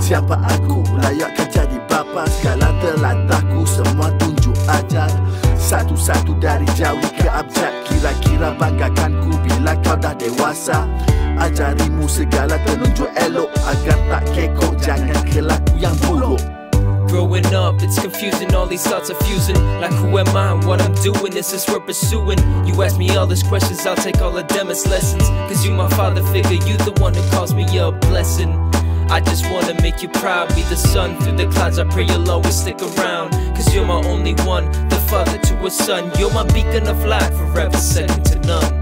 Siapa aku, layakkan jadi bapa. Segala telatahku, semua tunjuk ajar. Satu-satu dari jauh ke abjad. Kira-kira banggakanku bila kau dah dewasa. Ajarimu segala penunjuk elok, agar tak kekok, jangan kelaku yang buruk. Growing up, it's confusing, all these thoughts are fusing. Like who am I, what I'm doing, is this worth pursuing? You ask me all these questions, I'll take all of them as lessons. Cause you my father figure, you the one that calls me a blessing. I just wanna make you proud, be the sun through the clouds. I pray you'll always stick around, cause you're my only one, the father to a son. You're my beacon of light, forever second to none.